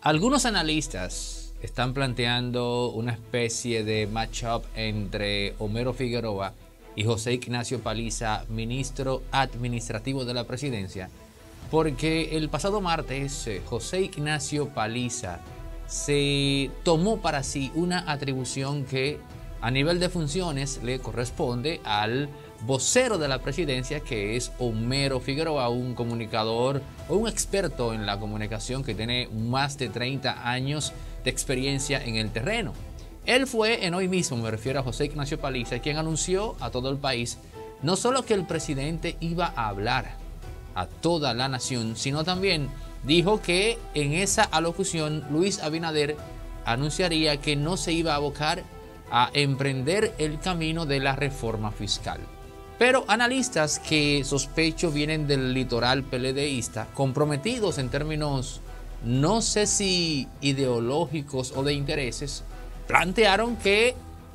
Algunos analistas están planteando una especie de matchup entre Homero Figueroa y José Ignacio Paliza, ministro administrativo de la presidencia, porque el pasado martes José Ignacio Paliza se tomó para sí una atribución que a nivel de funciones le corresponde al vocero de la presidencia, que es Homero Figueroa, un comunicador o un experto en la comunicación que tiene más de 30 años de experiencia en el terreno. Él fue en hoy mismo, me refiero a José Ignacio Paliza, quien anunció a todo el país no solo que el presidente iba a hablar a toda la nación, sino también dijo que en esa alocución Luis Abinader anunciaría que no se iba a abocar a emprender el camino de la reforma fiscal. Pero analistas que sospecho vienen del litoral PLDista, comprometidos en términos no sé si ideológicos o de intereses, plantearon que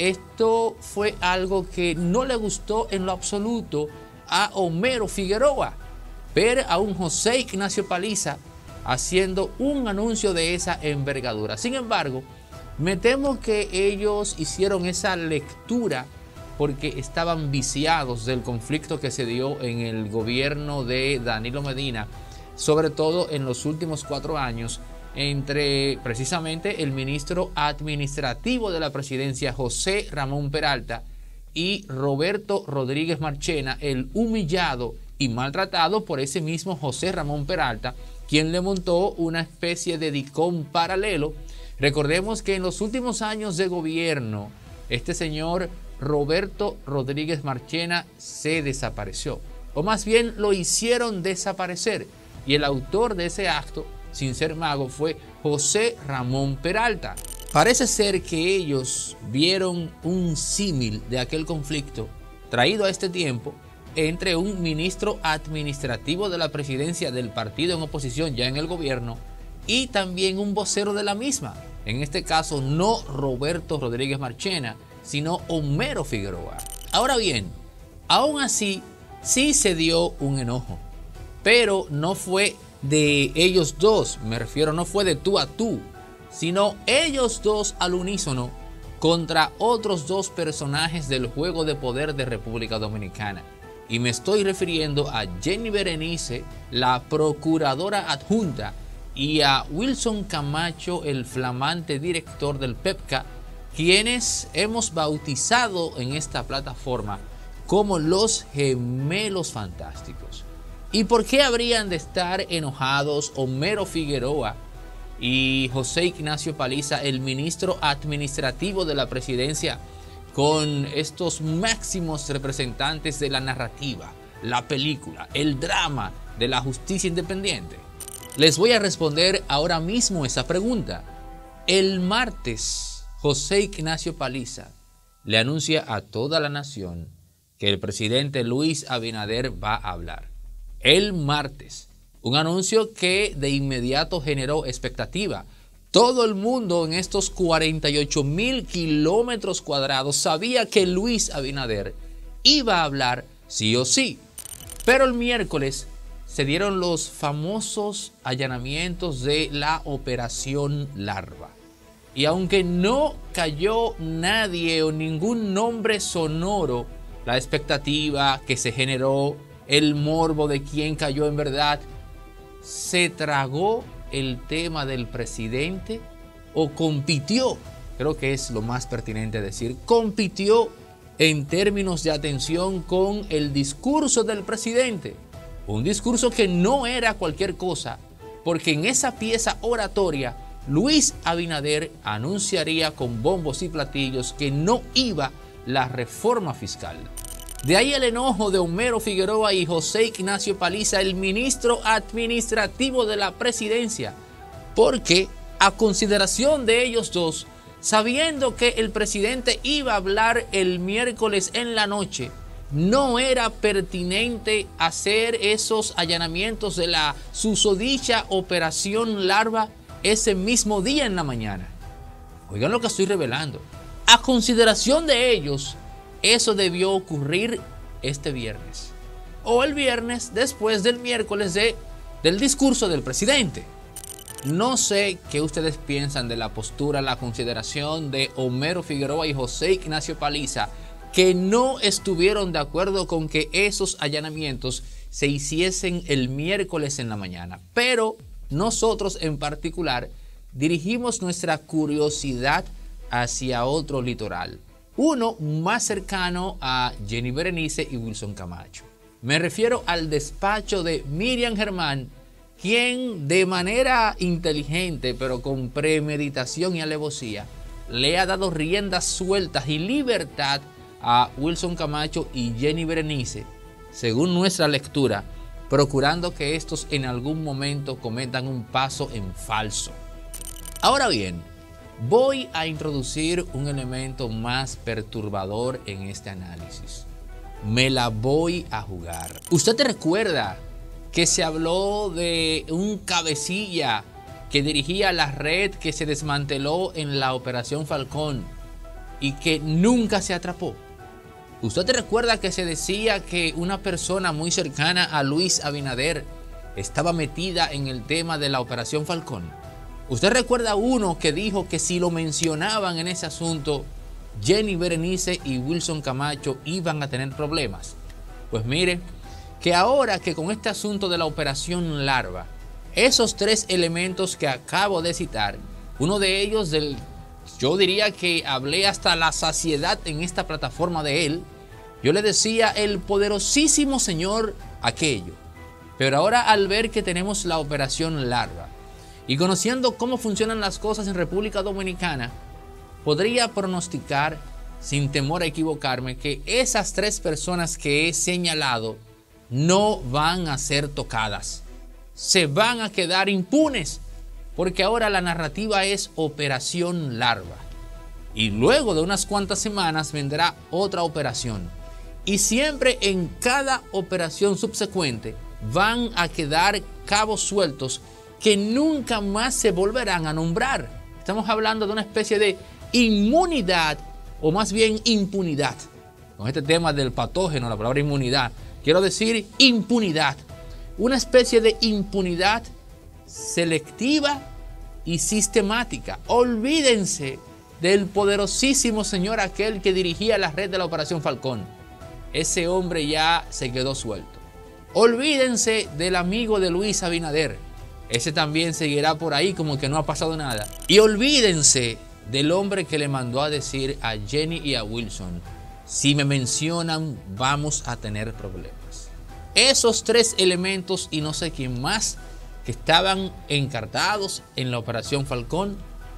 esto fue algo que no le gustó en lo absoluto a Homero Figueroa. Ver a un José Ignacio Paliza haciendo un anuncio de esa envergadura. Sin embargo, me temo que ellos hicieron esa lectura porque estaban viciados del conflicto que se dio en el gobierno de Danilo Medina, sobre todo en los últimos 4 años, entre precisamente el ministro administrativo de la presidencia, José Ramón Peralta, y Roberto Rodríguez Marchena, el humillado y maltratado por ese mismo José Ramón Peralta, quien le montó una especie de dicón paralelo. Recordemos que en los últimos años de gobierno, este señor Roberto Rodríguez Marchena se desapareció, o más bien lo hicieron desaparecer, y el autor de ese acto, sin ser mago, fue José Ramón Peralta. Parece ser que ellos vieron un símil de aquel conflicto traído a este tiempo entre un ministro administrativo de la presidencia del partido en oposición ya en el gobierno y también un vocero de la misma. En este caso no Roberto Rodríguez Marchena, sino Homero Figueroa. Ahora bien, aún así sí se dio un enojo, pero no fue de ellos dos, me refiero, no fue de tú a tú, sino ellos dos al unísono contra otros dos personajes del juego de poder de República Dominicana. Y me estoy refiriendo a Jenny Berenice, la procuradora adjunta, y a Wilson Camacho, el flamante director del PEPCA, quienes hemos bautizado en esta plataforma como los gemelos fantásticos. ¿Y por qué habrían de estar enojados Homero Figueroa y José Ignacio Paliza, el ministro administrativo de la presidencia, con estos máximos representantes de la narrativa, la película, el drama de la justicia independiente? Les voy a responder ahora mismo esa pregunta. El martes, José Ignacio Paliza le anuncia a toda la nación que el presidente Luis Abinader va a hablar. El martes, un anuncio que de inmediato generó expectativa. Todo el mundo en estos 48,000 kilómetros cuadrados sabía que Luis Abinader iba a hablar sí o sí. Pero el miércoles se dieron los famosos allanamientos de la Operación Larva. Y aunque no cayó nadie o ningún nombre sonoro, la expectativa que se generó, el morbo de quién cayó en verdad, se tragó el tema del presidente o compitió, creo que es lo más pertinente decir, compitió en términos de atención con el discurso del presidente. Un discurso que no era cualquier cosa, porque en esa pieza oratoria Luis Abinader anunciaría con bombos y platillos que no iba la reforma fiscal. De ahí el enojo de Homero Figueroa y José Ignacio Paliza, el ministro administrativo de la presidencia, porque a consideración de ellos dos, sabiendo que el presidente iba a hablar el miércoles en la noche, no era pertinente hacer esos allanamientos de la susodicha Operación Larva ese mismo día en la mañana. Oigan lo que estoy revelando. A consideración de ellos, eso debió ocurrir este viernes o el viernes después del miércoles del discurso del presidente. No sé qué ustedes piensan de la postura, la consideración de Homero Figueroa y José Ignacio Paliza, que no estuvieron de acuerdo con que esos allanamientos se hiciesen el miércoles en la mañana. Pero nosotros en particular dirigimos nuestra curiosidad hacia otro litoral, uno más cercano a Jenny Berenice y Wilson Camacho. Me refiero al despacho de Miriam Germán, quien de manera inteligente, pero con premeditación y alevosía, le ha dado riendas sueltas y libertad a Wilson Camacho y Jenny Berenice, según nuestra lectura, procurando que estos en algún momento cometan un paso en falso. Ahora bien, voy a introducir un elemento más perturbador en este análisis. Me la voy a jugar. ¿Usted te recuerda que se habló de un cabecilla que dirigía la red que se desmanteló en la Operación Falcón y que nunca se atrapó? ¿Usted te recuerda que se decía que una persona muy cercana a Luis Abinader estaba metida en el tema de la Operación Falcón? ¿Usted recuerda uno que dijo que si lo mencionaban en ese asunto, Jenny Berenice y Wilson Camacho iban a tener problemas? Pues mire, que ahora que con este asunto de la Operación Larva, esos tres elementos que acabo de citar, uno de ellos yo diría que hablé hasta la saciedad en esta plataforma de él. Yo le decía el poderosísimo señor aquello. Pero ahora al ver que tenemos la Operación Larva y conociendo cómo funcionan las cosas en República Dominicana, podría pronosticar, sin temor a equivocarme, que esas tres personas que he señalado no van a ser tocadas. Se van a quedar impunes. Porque ahora la narrativa es Operación Larva. Y luego de unas cuantas semanas vendrá otra operación. Y siempre en cada operación subsecuente van a quedar cabos sueltos que nunca más se volverán a nombrar. Estamos hablando de una especie de inmunidad, o más bien impunidad. Con este tema del patógeno, la palabra inmunidad, quiero decir impunidad. Una especie de impunidad selectiva y sistemática. Olvídense del poderosísimo señor aquel que dirigía la red de la Operación Falcón. Ese hombre ya se quedó suelto. Olvídense del amigo de Luis Abinader. Ese también seguirá por ahí como que no ha pasado nada. Y olvídense del hombre que le mandó a decir a Jenny y a Wilson: si me mencionan vamos a tener problemas. Esos tres elementos y no sé quién más que estaban encartados en la Operación Falcón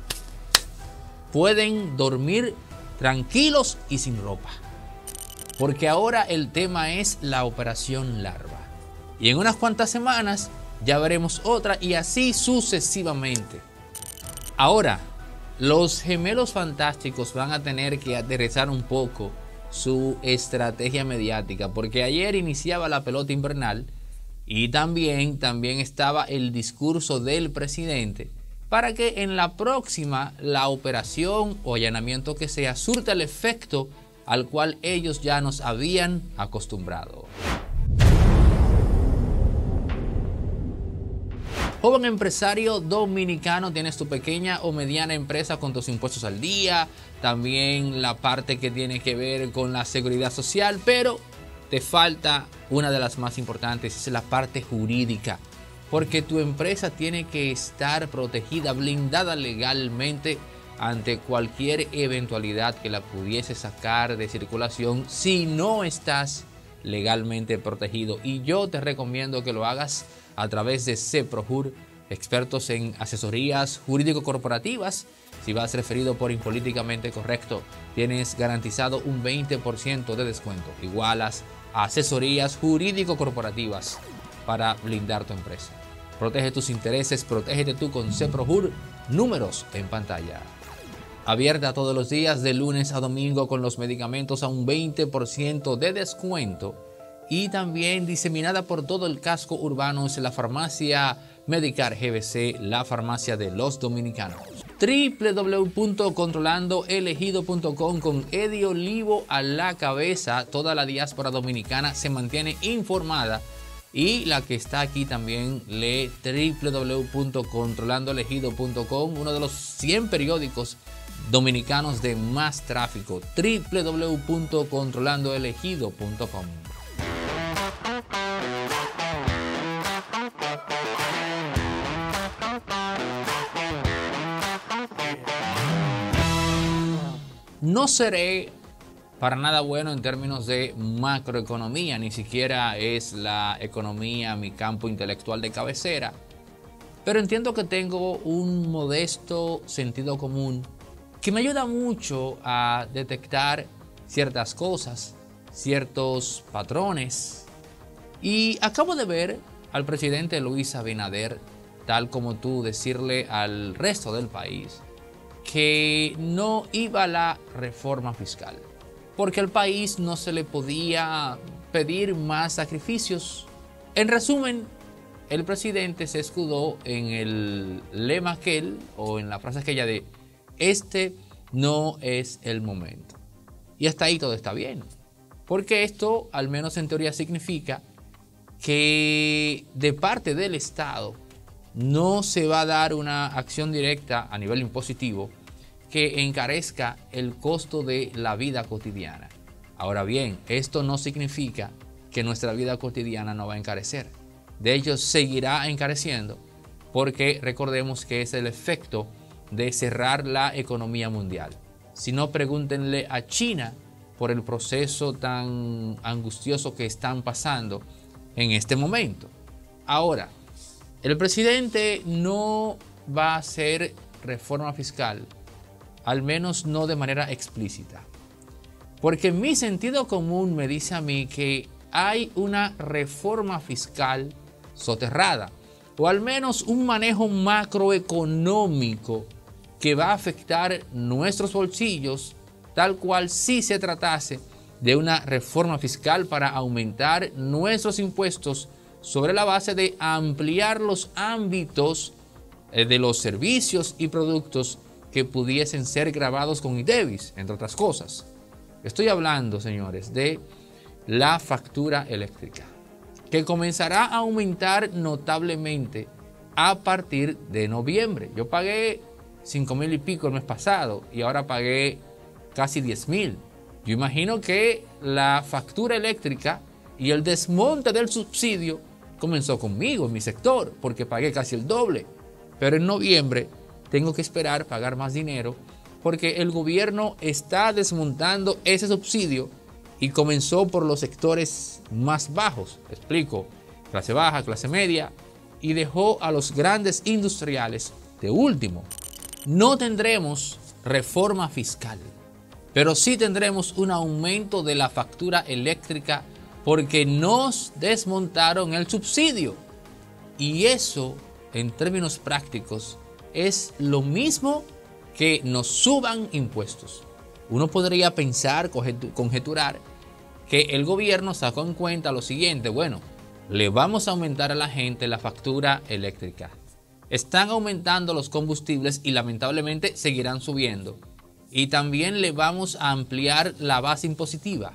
pueden dormir tranquilos y sin ropa. Porque ahora el tema es la Operación Larva. Y en unas cuantas semanas ya veremos otra y así sucesivamente. Ahora, los gemelos fantásticos van a tener que aterrizar un poco su estrategia mediática, porque ayer iniciaba la pelota invernal y también estaba el discurso del presidente para que en la próxima la operación o allanamiento que sea surta el efecto al cual ellos ya nos habían acostumbrado. Joven empresario dominicano, tienes tu pequeña o mediana empresa con tus impuestos al día, también la parte que tiene que ver con la seguridad social, pero te falta una de las más importantes, es la parte jurídica, porque tu empresa tiene que estar protegida, blindada legalmente ante cualquier eventualidad que la pudiese sacar de circulación si no estás legalmente protegido. Y yo te recomiendo que lo hagas a través de CEPROJUR, expertos en asesorías jurídico-corporativas. Si vas referido por Impolíticamente Correcto, tienes garantizado un 20% de descuento. Igualas a asesorías jurídico-corporativas para blindar tu empresa. Protege tus intereses, protégete tú con CEPROJUR. Números en pantalla. Abierta todos los días de lunes a domingo con los medicamentos a un 20% de descuento. Y también diseminada por todo el casco urbano es la farmacia Medicar GBC, la farmacia de los dominicanos. www.controlandoelegido.com con Eddie Olivo a la cabeza. Toda la diáspora dominicana se mantiene informada Y la que está aquí también, lee www.controlandoelegido.com, uno de los 100 periódicos dominicanos de más tráfico, www.controlandoelegido.com. No seré para nada bueno en términos de macroeconomía, ni siquiera es la economía mi campo intelectual de cabecera, pero entiendo que tengo un modesto sentido común que me ayuda mucho a detectar ciertas cosas, ciertos patrones. Y acabo de ver al presidente Luis Abinader, tal como tú, decirle al resto del país que no iba a la reforma fiscal, porque al país no se le podía pedir más sacrificios. En resumen, el presidente se escudó en el lema aquel, o en la frase aquella de este no es el momento. Y hasta ahí todo está bien, porque esto, al menos en teoría, significa que de parte del Estado no se va a dar una acción directa a nivel impositivo que encarezca el costo de la vida cotidiana. Ahora bien, esto no significa que nuestra vida cotidiana no va a encarecer. De hecho, seguirá encareciendo, porque recordemos que es el efecto de cerrar la economía mundial. Si no, pregúntenle a China por el proceso tan angustioso que están pasando en este momento. Ahora, el presidente no va a hacer reforma fiscal, al menos no de manera explícita, porque mi sentido común me dice a mí que hay una reforma fiscal soterrada, o al menos un manejo macroeconómico que va a afectar nuestros bolsillos, tal cual si se tratase de una reforma fiscal para aumentar nuestros impuestos sobre la base de ampliar los ámbitos de los servicios y productos que pudiesen ser gravados con ITEVIS, entre otras cosas. Estoy hablando, señores, de la factura eléctrica, que comenzará a aumentar notablemente a partir de noviembre. Yo pagué 5,000 y pico el mes pasado y ahora pagué casi 10,000. Yo imagino que la factura eléctrica y el desmonte del subsidio comenzó conmigo, en mi sector, porque pagué casi el doble. Pero en noviembre tengo que esperar pagar más dinero porque el gobierno está desmontando ese subsidio y comenzó por los sectores más bajos. Explico, clase baja, clase media, y dejó a los grandes industriales de último. No tendremos reforma fiscal, pero sí tendremos un aumento de la factura eléctrica porque nos desmontaron el subsidio. Y eso, en términos prácticos, es lo mismo que nos suban impuestos. Uno podría pensar, conjeturar, que el gobierno sacó en cuenta lo siguiente: bueno, le vamos a aumentar a la gente la factura eléctrica. Están aumentando los combustibles y lamentablemente seguirán subiendo. Y también le vamos a ampliar la base impositiva.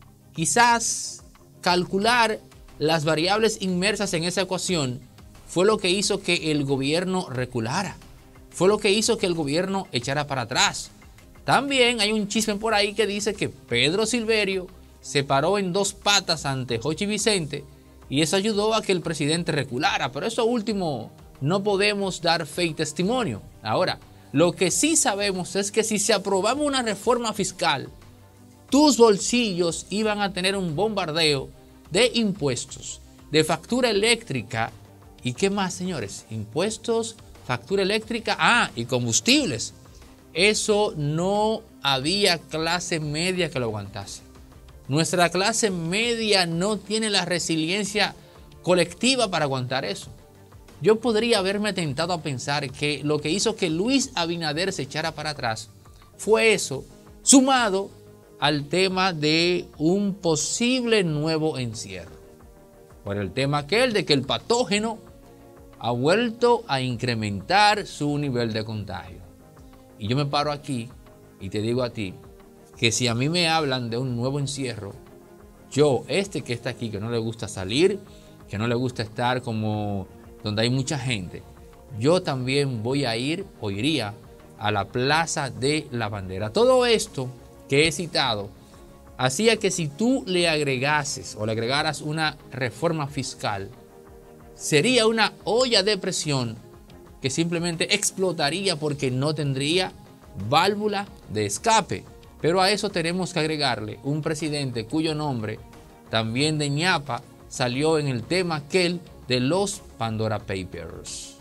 Quizás calcular las variables inmersas en esa ecuación fue lo que hizo que el gobierno reculara. Fue lo que hizo que el gobierno echara para atrás. También hay un chisme por ahí que dice que Pedro Silverio se paró en dos patas ante Jochi Vicente y eso ayudó a que el presidente reculara. Pero eso último no podemos dar fe y testimonio. Ahora, lo que sí sabemos es que si se aprobaba una reforma fiscal, tus bolsillos iban a tener un bombardeo de impuestos, de factura eléctrica y ¿qué más, señores? Impuestos, factura eléctrica, y combustibles. Eso no había clase media que lo aguantase. Nuestra clase media no tiene la resiliencia colectiva para aguantar eso. Yo podría haberme tentado a pensar que lo que hizo que Luis Abinader se echara para atrás fue eso, sumado al tema de un posible nuevo encierro. Por el tema aquel de que el patógeno ha vuelto a incrementar su nivel de contagio. Y yo me paro aquí y te digo a ti que si a mí me hablan de un nuevo encierro, yo, que está aquí, que no le gusta salir, que no le gusta estar como donde hay mucha gente. Yo también voy a ir o iría a la Plaza de la Bandera. Todo esto que he citado hacía que si tú le agregases o le agregaras una reforma fiscal, sería una olla de presión que simplemente explotaría porque no tendría válvula de escape. Pero a eso tenemos que agregarle un presidente cuyo nombre también de ñapa salió en el tema aquel de los Pandora Papers.